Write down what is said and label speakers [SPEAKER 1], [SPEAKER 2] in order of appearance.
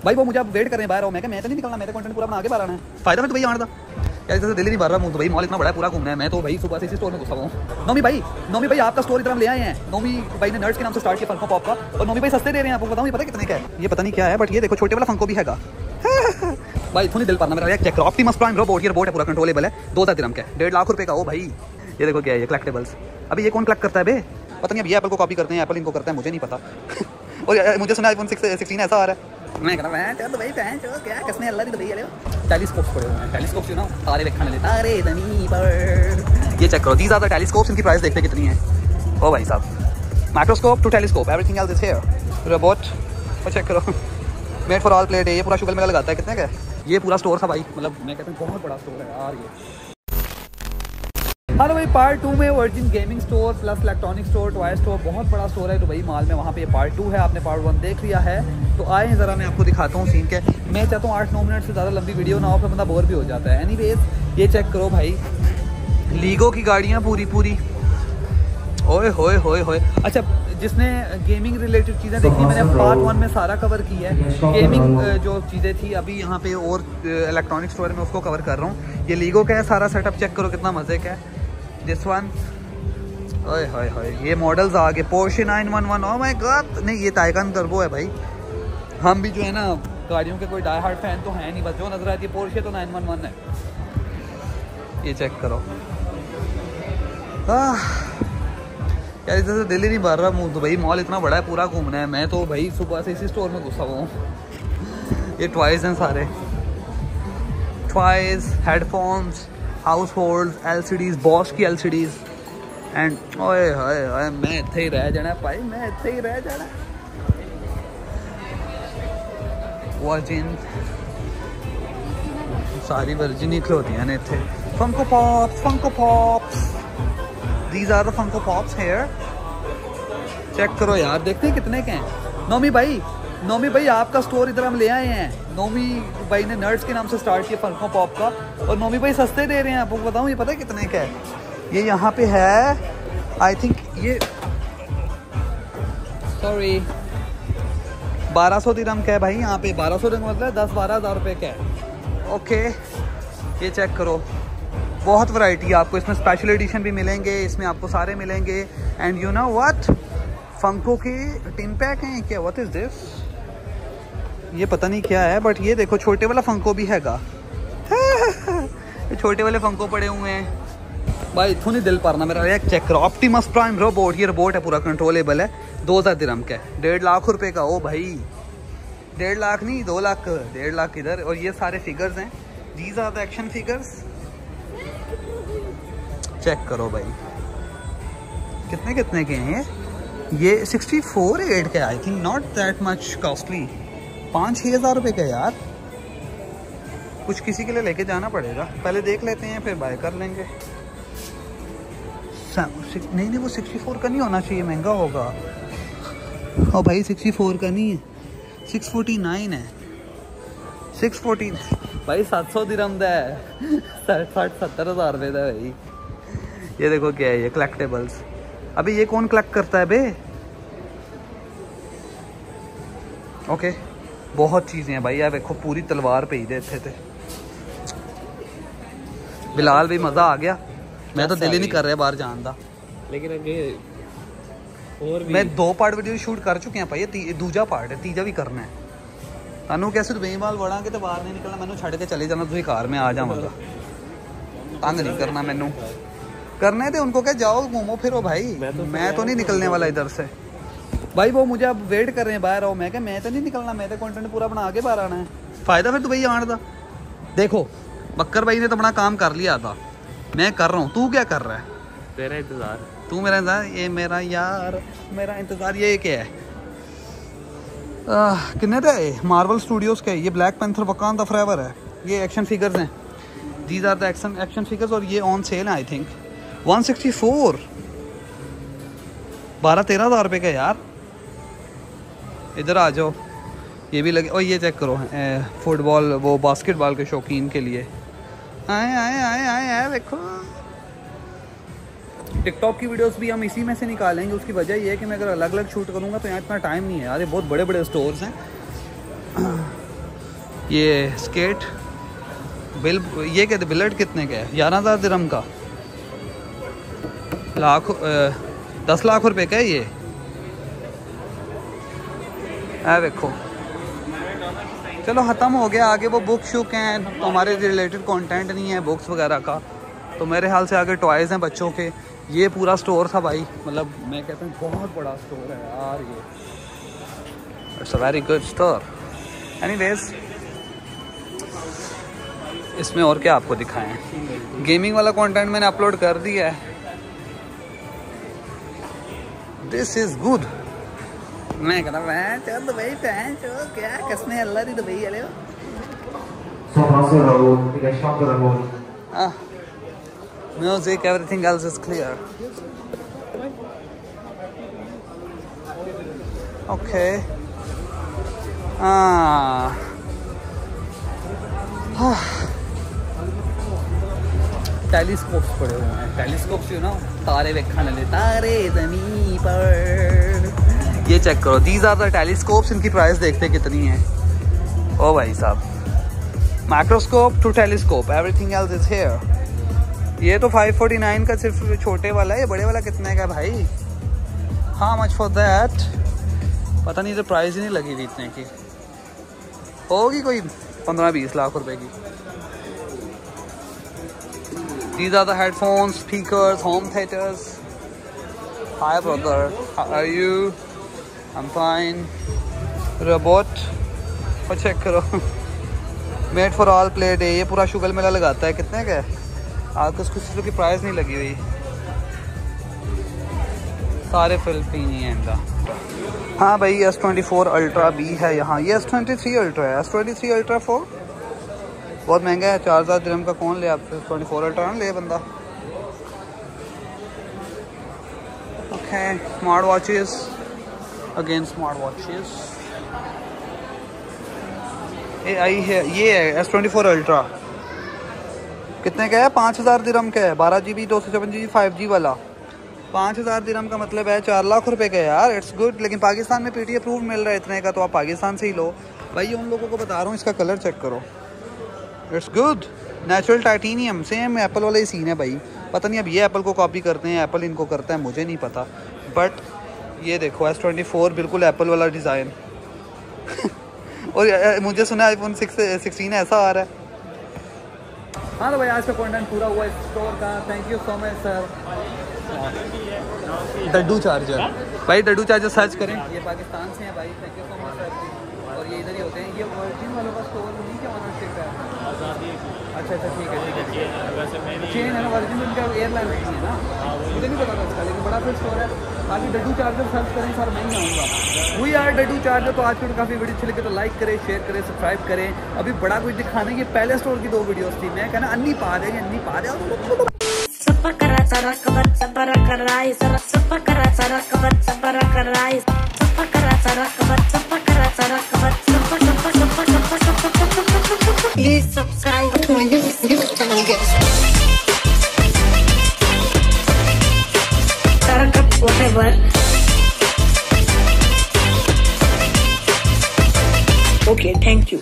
[SPEAKER 1] भाई वो मुझे अब वेट कर रहे हैं बाहर, मैं तो नहीं निकलना, मेरा कंटेंट पूरा बना के बाहर आना है। फायदा मैं तो भाई आना था यार, जैसे दिल्ली नहीं भर रहा हूँ तो भाई मॉल इतना बड़ा है, पूरा घूमना है। मैं तो भाई सुबह से इसी स्टोर में घुसा हूँ। नोमी भाई आपका स्टोर इधर हम ले आए हैं। नोमी भाई ने नर्ड्स के नाम से स्टार्ट किया फंको पॉप का, और नोमी भाई सस्ते दे रहे हैं आपको बताऊँ। ये पता कितने का है, ये पता नहीं क्या है, बट ये देखो छोटे वाला फंको भी हैगा। भाई थोड़ी दिल पाना मेरा चेक ऑप्टिमस प्राइम रोबोट, ये रोबोट है पूरा कंट्रोलेबल है, 2000 दिरहम का, 1.5 लाख रुपए का। ओ भाई ये देखो क्या है, ये कलेक्टेबल्स। अभी ये कौन कलेक्ट करता है बे, पता नहीं। अब ये एप्पल को कॉपी करते हैं, एप्पल इनको करता है, मुझे नहीं पता। और मुझे सुना iPhone 16 ऐसा आ रहा है। मैं कह रहा हूं तो भाई फैन चो क्या कसने अल्लाह दी तो भैया टेलीस्कोप्स पड़े हुए हैं, टेलीस्कोप्स यू नो तारे देखने ले, तारे धनी पर। ये चेक करो, दीज आर द टेलीस्कोप्स, इनकी प्राइस देखते कितनी है। ओ भाई साहब, microscope to telescope, everything else is here. Robot और चेक करो, मेड फॉर ऑल प्लेट है, ये पूरा शुगर मेला लगाता है। कितने का? ये पूरा स्टोर था भाई, मतलब मैं कहता हूँ बहुत बड़ा स्टोर है यार ये। हेलो भाई, पार्ट 2 में Virgin gaming store plus electronic store, toy store, बहुत बड़ा स्टोर है दुबई मॉल में। वहाँ पे ये पार्ट 2 है, आपने पार्ट 1 देख लिया है तो आए ज़रा मैं आपको दिखाता हूँ सीन के। मैं चाहता हूँ 8-9 मिनट से ज़्यादा लंबी वीडियो ना हो, फिर बंदा बोर भी हो जाता है। एनीवेज ये चेक करो भाई, लीगो की गाड़ियाँ पूरी। ओए होए होए होए। अच्छा, जिसने गेमिंग रिलेटेड चीज़ें देखी, मैंने पार्ट 1 में सारा कवर किया है। गेमिंग जो चीज़ें थी अभी यहाँ पे और इलेक्ट्रॉनिक स्टोर में उसको कवर कर रहा हूँ। ये लीगो का है सारा सेटअप, चेक करो कितना मज़े का है। दिस वन, ओए होए होए, ये मॉडल्स आ गए। पोर्शे 911, ओह माय गॉड, नहीं ये टाइगन टर्बो है भाई। हम भी जो है ना गाड़ियों के कोई डाई हार्ड फैन तो है नहीं, बस जो नजर आती है पोर्शे तो 911 है। ये चेक करो यार, इधर से दिल्ली नहीं भर रहा मुँह तो भाई मॉल इतना बड़ा है, पूरा घूमना है। मैं तो भाई सुबह से इसी स्टोर में घुसा हुआ हूँ। ये टॉयज़ हैं सारे, toys, headphones, house hold, LCDs, Bosch की LCDs एंड ओए होए, मैं इत्थे ही रह जाना भाई, मैं इत्थे ही रह जाना। वर्जिन, सारी वर्जिन ही खलोतियां ने इत्थे। Funko pops, These are the Funko Pops here. Check करो यार, देखते हैं कितने के हैं। नोमी भाई आपका स्टोर इधर हम ले आए हैं। नोमी भाई ने नर्ड्स के नाम से स्टार्ट किया फंको पॉप का, और नोमी भाई सस्ते दे रहे हैं आपको बताऊं। ये पता है कितने का है, ये यहाँ पे है आई थिंक ये 1200 दिरहम का है भाई। यहाँ पे 1200 दिरहम मतलब 10-12 हज़ार रुपये का है। ओके, ये चेक करो, बहुत वैरायटी है आपको इसमें। स्पेशल एडिशन भी मिलेंगे इसमें, आपको सारे मिलेंगे। And you know what, Funko के टिन पैक हैं क्या, व्हाट इज दिस, ये पता नहीं क्या है, बट ये देखो छोटे वाला फंको भी हैगा। छोटे वाले फंको पड़े हुए हैं भाई, इथों नहीं दिल पारना मेरा। एक चेक करो, ऑप्टिमस प्राइम रोबोट, ये रोबोट है पूरा कंट्रोलेबल है, 2000 दिरहम का है, 1.5 लाख रुपए का। ओ भाई 1.5 लाख नहीं, 2 लाख, 1.5 लाख इधर। और ये सारे फिगर्स हैं, these are the action figures. Check करो भाई कितने के हैं ये 64.8 के, I think not that much costly, 5-6 हज़ार रुपये का यार। कुछ किसी के लिए लेके जाना पड़ेगा, पहले देख लेते हैं फिर बाय कर लेंगे। नहीं वो 64 का नहीं होना चाहिए, महंगा होगा। ओ भाई 64 का नहीं है, 649 है, 640 भाई 700 दिरहम दा है, 60-70 हज़ार रुपये का भाई। ये देखो क्या है, ये कलेक्टेबल्स। अभी ये कौन कलेक्ट करता है बे। ओके, बहुत चीज़ें हैं भाई, यार देखो पूरी तलवार पे ही देते थे। बिलाल भी मज़ा आ गया, मैं तो दिल ही नहीं कर रहा बाहर जान दा,
[SPEAKER 2] लेकिन अगे और भी
[SPEAKER 1] मैं 2 पार्ट वीडियो शूट कर चुके हैं भाई, ये दूजा पार्ट है, तीजा भी करना है। तू कैसे दुबई माल वड़ा के तो बाहर नहीं निकलना, मैंने छड़ के चले जाना, तुझे कार में आ जाऊँगा, तंग नहीं करना मैनू। करने थे उनको क्या, जाओ घूमो फिरो भाई, मैं तो नहीं निकलने वाला इधर से भाई। वो मुझे अब वेट कर रहे हैं बाहर आओ, मैं क्या मैं तो नहीं निकलना, मैं तो कंटेंट पूरा बना के बाहर आना है। फायदा फिर दुबई आने का। देखो बक्कर भाई ने तो अपना काम कर लिया था, मैं कर रहा हूँ, तू क्या कर रहा है।
[SPEAKER 2] तेरा इंतजार,
[SPEAKER 1] तू मेरा इंतजार, ये मेरा यार मेरा इंतजार। ये क्या है, कितने थे, मार्वल स्टूडियोज़ के, ये ब्लैक पैंथर वकांडा फॉरएवर है। ये एक्शन फिगर्स हैं, these are the action figures, और ये ऑन सेल है आई थिंक 164, 12-13 हज़ार रुपये का यार। इधर आ जाओ, ये भी लगे। और ये चेक करो, फुटबॉल वो बास्केटबॉल के शौकीन के लिए आए देखो। टिकटॉक की वीडियोस भी हम इसी में से निकालेंगे, उसकी वजह ये है कि मैं अगर अलग अलग शूट करूँगा तो यहाँ इतना टाइम नहीं है यार, ये बहुत बड़े बड़े स्टोर्स हैं। ये स्केट बिल, ये कहते बिलेट कितने का है? 11,000 दिरहम का, 10 लाख रुपए का है ये। देखो चलो ख़त्म हो गया। आगे वो बुक शुक हैं, तो हमारे रिलेटेड कंटेंट नहीं है बुक्स वगैरह का, तो मेरे ख्याल से आगे टॉयज़ हैं बच्चों के। ये पूरा स्टोर था भाई, मतलब मैं कहता हूँ बहुत बड़ा स्टोर है यार ये। It's a very good store. Anyways इसमें और क्या आपको दिखाएं, गेमिंग वाला कंटेंट मैंने अपलोड कर दिया है। This is good. मैं कहता मैं चल दुबई पहन चो क्या कसने अल्लाह दी दुबई वाले हो। Music, everything else is clear. Okay. Telescopes पड़े हुए हैं, टेलीस्कोप्स यू नो, तारे देखने वाले, तारे ज़मीन पर। ये चेक करो, दीज आर द टेलीस्कोप्स। इनकी प्राइस देखते कितनी है। ओ भाई साहब, microscope to telescope, everything else is here. ये तो 549 का सिर्फ छोटे वाला है, ये बड़े वाला कितने का भाई? How much for that? पता नहीं, तो प्राइस ही नहीं लगी थी इतने की। होगी कोई 15-20 लाख रुपए की। These are the headphones, speakers, home theaters. Hi brother, how are you? I'm fine. Robot और चेक करो, made for all play day. ये पूरा शुगर मेला लगाता है। कितने का है? आपको कुछ चीज़ों की प्राइस नहीं लगी हुई, सारे फिलिपीनी हैं इनका। हाँ भाई, S24 अल्ट्रा भी है यहाँ। ये S23 अल्ट्रा है। S23 अल्ट्रा 4 बहुत महंगा है, 4,000 दिरहम का। कौन ले? आप 24 अल्ट्रा ना ले बंदा। Okay, smart watches, again smart watches. आई है, ये है S24 अल्ट्रा। कितने का है? 5,000 दिरहम का है। 12 GB 256 GB 5G वाला। 5,000 दिरहम का मतलब है 4 लाख रुपए का यार। It's good. लेकिन पाकिस्तान में PTA अप्रूव मिल रहा है इतने का, तो आप पाकिस्तान से ही लो भाई। उन लोगों को बता रहा हूँ, इसका कलर चेक करो, it's good. Natural titanium, same Apple वाला ही सीन है भाई। पता नहीं अब ये एप्पल को कॉपी करते हैं, एप्पल इनको करता है, मुझे नहीं पता। बट ये देखो S24 बिल्कुल एप्पल वाला डिज़ाइन। और मुझे सुना iPhone 16 ऐसा आ रहा है। हाँ तो भाई, आज का कंटेंट पूरा हुआ इस स्टोर का। Thank you so much sir. डड्डू चार्जर भाई, डड्डू चार्जर सर्च करें, ये पाकिस्तान से हैं भाई। Thank you so much sir. और ये इधर ही होते हैं। ये वर्जिन वालों का स्टोर नहीं, क्या ऑनरशिप है? अच्छा ठीक है। चेन है ना वर्जिन, उनका एयरलाइन नहीं है ना, मुझे नहीं पता था इसका, लेकिन बड़ा फिर स्टोर है। बाकी डड्डू चार्जर सर्च करें सर, मैं ही आऊँगा। वी आर डड्डू चार्जर। तो आज की काफ़ी वीडियो अच्छी लगे तो लाइक करें, शेयर करें, सब्सक्राइब करें। अभी बड़ा कुछ दिखाने की पहले स्टोर की 2 वीडियोस थी। मैं कहना अन्नी पा देंगे, अन्नी पा दे।
[SPEAKER 3] Please subscribe to my YouTube channel, guys. Whatever. Okay, thank you.